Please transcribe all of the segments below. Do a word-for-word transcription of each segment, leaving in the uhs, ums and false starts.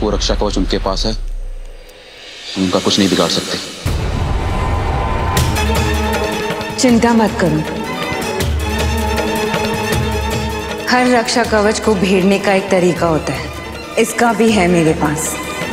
वो रक्षा कवच उनके पास है, हम उनका कुछ नहीं बिगाड़ सकते। चिंता मत करो, हर रक्षा कवच को भेड़ने का एक तरीका होता है, इसका भी है मेरे पास।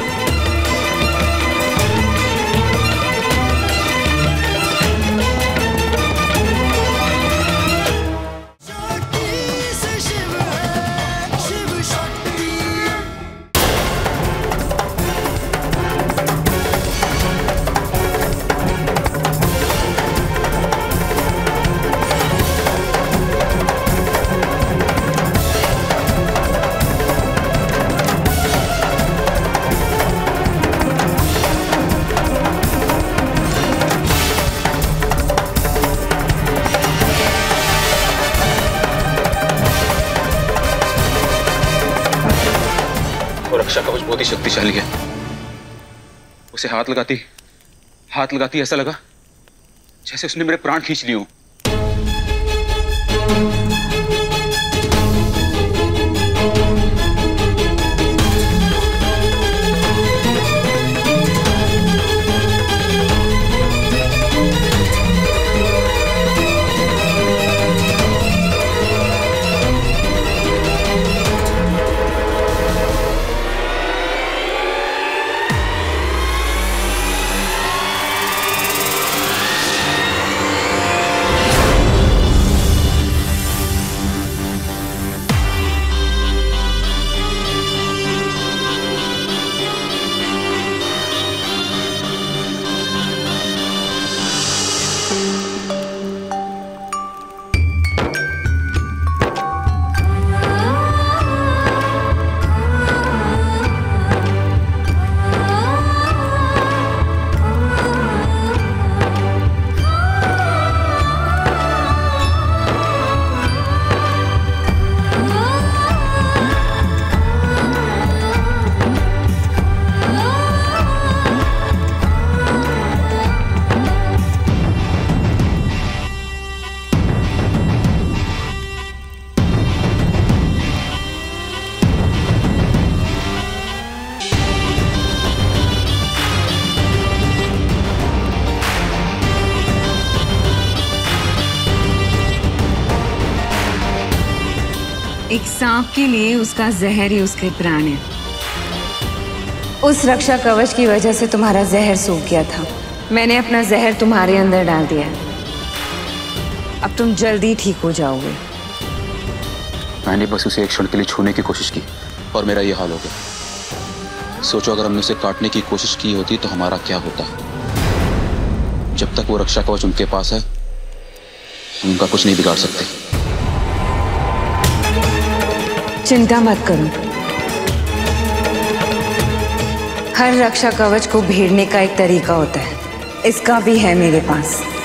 रक्षा कवच बहुत ही शक्तिशाली है। उसे हाथ लगाती हाथ लगाती ऐसा लगा जैसे उसने मेरे प्राण खींच लिए हों। एक सांप के लिए उसका जहर ही उसके प्राण है। उस रक्षा कवच की वजह से तुम्हारा जहर सूख गया था, मैंने अपना जहर तुम्हारे अंदर डाल दिया है। अब तुम जल्दी ठीक हो जाओगे। मैंने बस उसे एक क्षण के लिए छूने की कोशिश की और मेरा ये हाल हो गया। सोचो अगर हमने उसे काटने की कोशिश की होती तो हमारा क्या होता। जब तक वो रक्षा कवच उनके पास है, हम उनका कुछ नहीं बिगाड़ सकते। चिंता मत करो, हर रक्षा कवच को भेड़ने का एक तरीका होता है, इसका भी है मेरे पास।